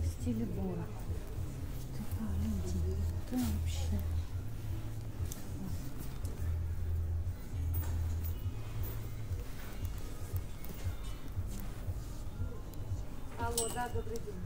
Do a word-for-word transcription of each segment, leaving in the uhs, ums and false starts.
в стиле Бора. Ты погляди, это вообще. Алло, да, добрый день.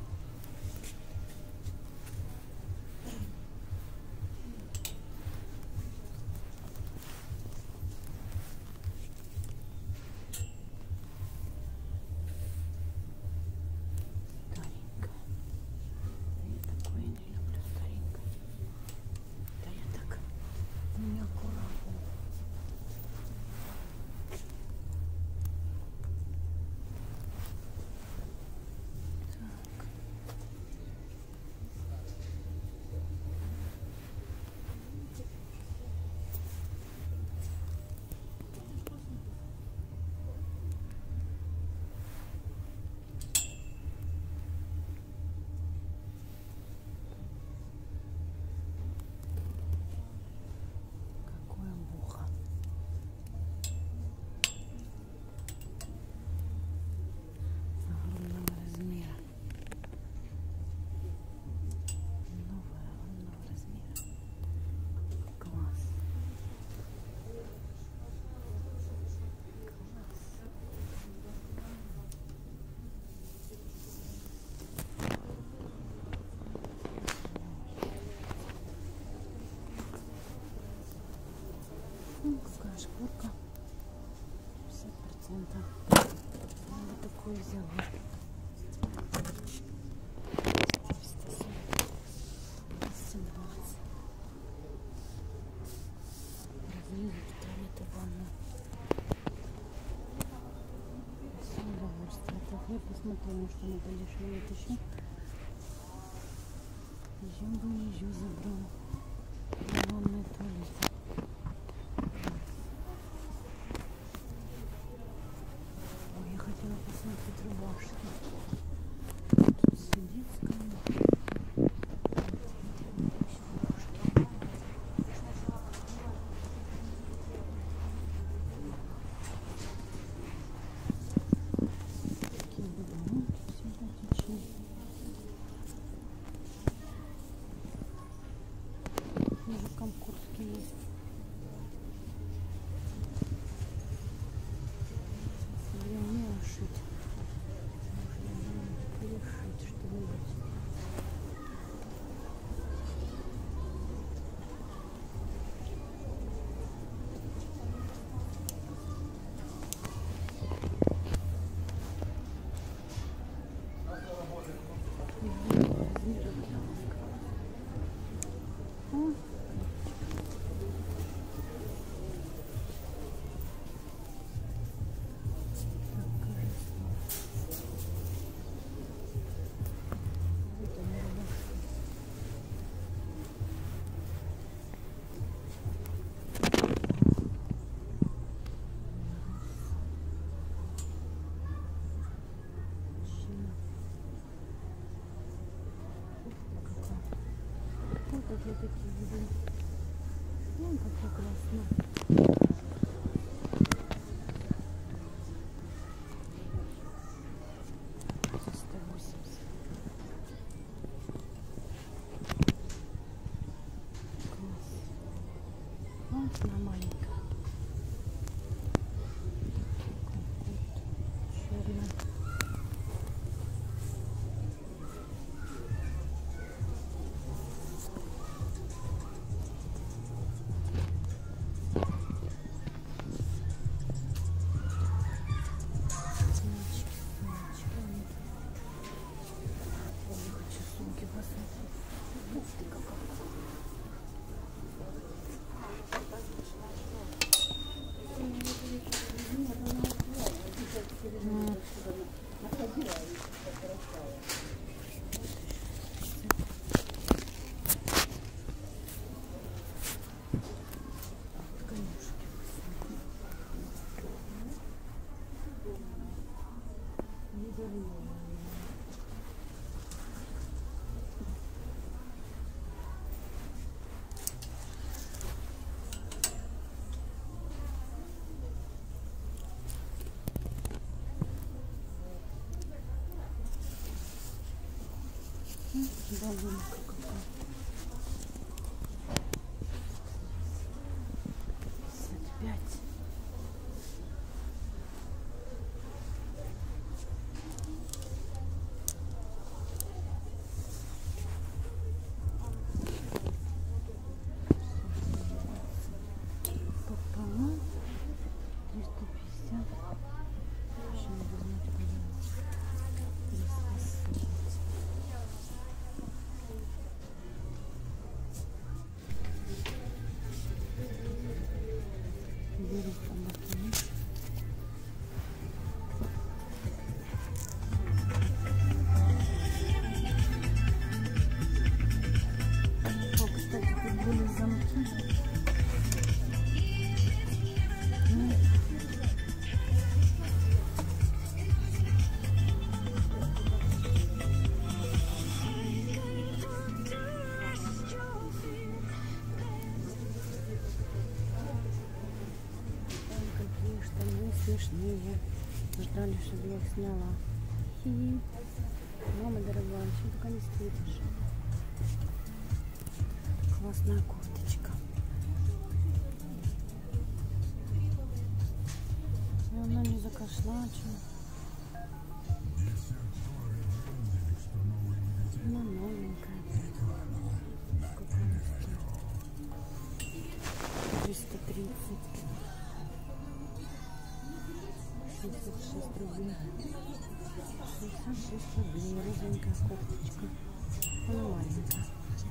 Какая шкурка, пятьдесят процентов. Я такую взяла. четыреста сорок, двести двадцать. Размер туалета, ванна. Все удовольствие. Так, я посмотрю, что надо лишнего вытащить. Езжу бы, езжу, забрал. Ванная туалет. Хотела посмотреть рубашки. Тут сидит с камерой. Такие бабанки симпатичные. Мужикам куртки есть. Шить. Можно перешить что-нибудь. Вот я такие виды. Вон как прекрасно. сто восемьдесят. Класс. Вот она маленькая. Черная. Ух ты, какая! Баллонка какая. пятьдесят пять. Пополам. триста пятьдесят. Еще надо знать, куда. триста сорок. Беру помаки. О, кстати, тут были замки. Ну, ой, какие штаны смешные. Ждали, чтобы я их сняла. Хи. Мама дорогая, чего только не светишь? Классная кофточка. И она не закошлачена. Она новенькая. Сколько она стоит? триста тридцать. шестьдесят шесть рублей. шестьдесят шесть рублей. Розовенькая кофточка. Она маленькая.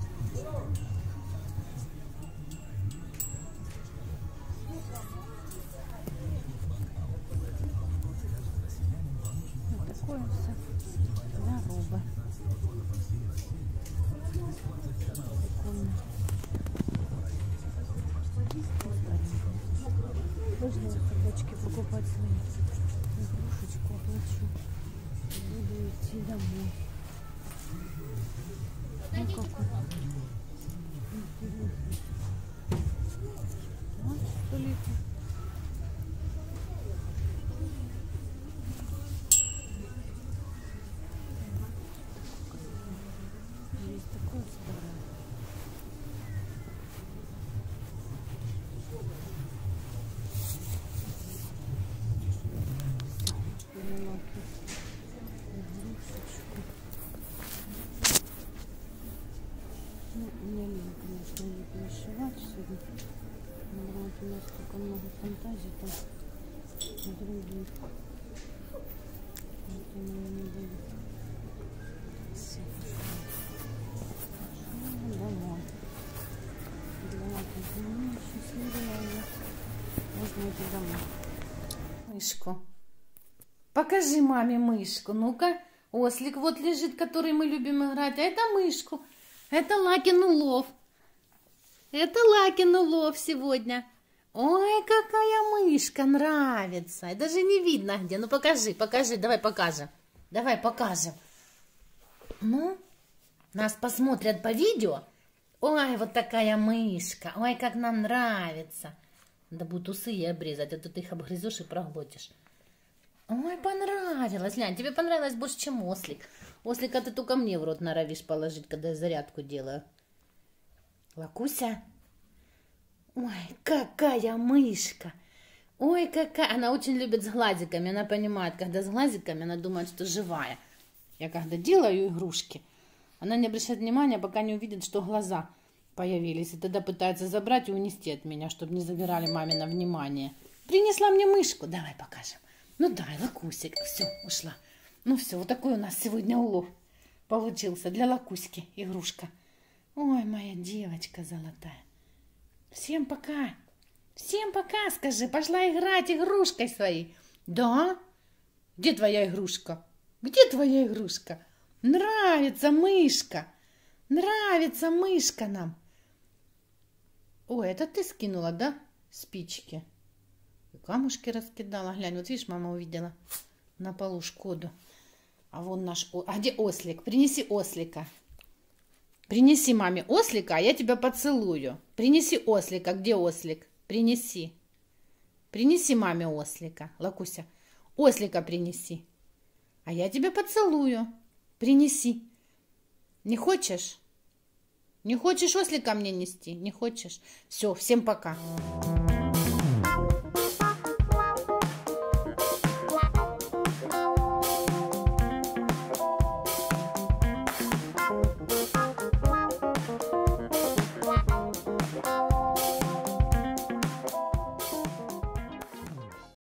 Вот такое все. Здорово. Прикольно. Можно цветочки покупать свои. Игрушечку оплачу. Буду идти домой. Ну какой интересный. Вот столица. Здесь такое старое. Игрушечку. Ну, мне лень, конечно, не перешивать сегодня. Но вот у нас столько много фантазий там других. Вот я, наверное, не буду. Все, пошла домой. Домой позвонила, счастливая. Можно идти домой. Мышку. Покажи маме мышку. Ну-ка. Ослик вот лежит, который мы любим играть. А это мышку. Это Лакин улов. Это Лакин улов сегодня. Ой, какая мышка, нравится. И даже не видно где. Ну покажи, покажи, давай покажем. Давай покажем. Ну, нас посмотрят по видео. Ой, вот такая мышка. Ой, как нам нравится. Надо будет усы ей обрезать, а то ты их обгрызешь и проглотишь. Ой, понравилось. Лянь, тебе понравилось больше, чем ослик. Ослика ты только мне в рот норовишь положить, когда я зарядку делаю. Лакуся. Ой, какая мышка. Ой, какая. Она очень любит с глазиками. Она понимает, когда с глазиками, она думает, что живая. Я когда делаю игрушки, она не обращает внимания, пока не увидит, что глаза появились. И тогда пытается забрать и унести от меня, чтобы не забирали мамино внимание. Принесла мне мышку. Давай покажем. Ну дай, Лакусик. Все, ушла. Ну все, вот такой у нас сегодня улов получился для Лакуськи игрушка. Ой, моя девочка золотая. Всем пока. Всем пока, скажи. Пошла играть игрушкой своей. Да? Где твоя игрушка? Где твоя игрушка? Нравится мышка. Нравится мышка нам. Ой, это ты скинула, да? Спички. Камушки раскидала. Глянь, вот видишь, мама увидела на полу Шкоду. А вон наш... А где ослик? Принеси ослика. Принеси маме ослика, а я тебя поцелую. Принеси ослика. Где ослик? Принеси. Принеси маме ослика. Лакуся, ослика принеси. А я тебя поцелую. Принеси. Не хочешь? Не хочешь осли ко мне нести? Не хочешь? Все, всем пока. Thank you.